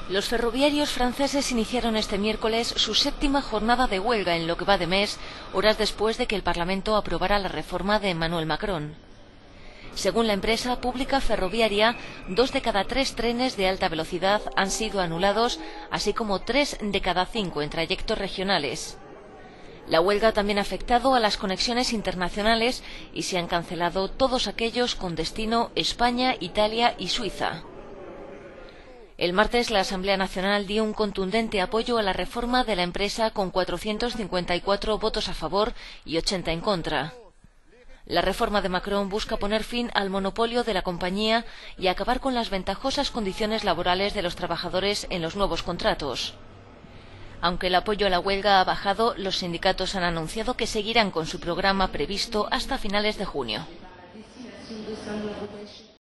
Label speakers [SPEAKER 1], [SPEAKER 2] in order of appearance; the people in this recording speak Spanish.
[SPEAKER 1] Los ferroviarios franceses iniciaron este miércoles su séptima jornada de huelga en lo que va de mes, horas después de que el Parlamento aprobara la reforma de Emmanuel Macron. Según la empresa pública ferroviaria, 2 de cada 3 trenes de alta velocidad han sido anulados, así como 3 de cada 5 en trayectos regionales. La huelga también ha afectado a las conexiones internacionales y se han cancelado todos aquellos con destino España, Italia y Suiza. El martes la Asamblea Nacional dio un contundente apoyo a la reforma de la empresa con 454 votos a favor y 80 en contra. La reforma de Macron busca poner fin al monopolio de la compañía y acabar con las ventajosas condiciones laborales de los trabajadores en los nuevos contratos. Aunque el apoyo a la huelga ha bajado, los sindicatos han anunciado que seguirán con su programa previsto hasta finales de junio.